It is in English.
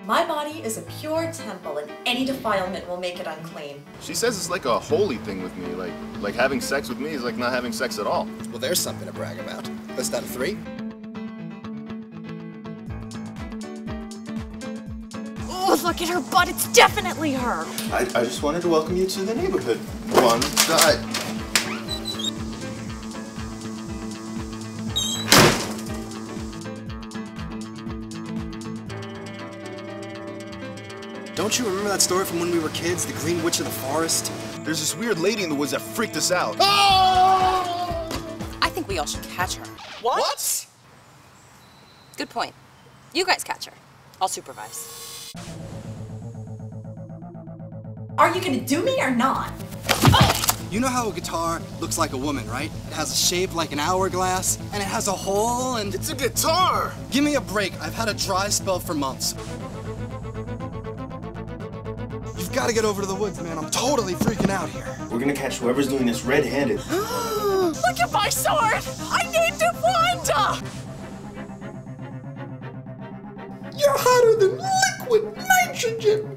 My body is a pure temple, and any defilement will make it unclean. She says it's like a holy thing with me, like having sex with me is like not having sex at all. Well, there's something to brag about. That's not a 3. Oh, look at her butt, it's definitely her! I just wanted to welcome you to the neighborhood. Wanda. Don't you remember that story from when we were kids, the Green Witch of the Forest? There's this weird lady in the woods that freaked us out. I think we all should catch her. What? Good point. You guys catch her. I'll supervise. Are you gonna do me or not? You know how a guitar looks like a woman, right? It has a shape like an hourglass, and it has a hole, and... It's a guitar! Give me a break. I've had a dry spell for months. You've got to get over to the woods, man. I'm totally freaking out here. We're gonna catch whoever's doing this red-handed. Look at my sword! I named it Wanda! You're hotter than liquid nitrogen!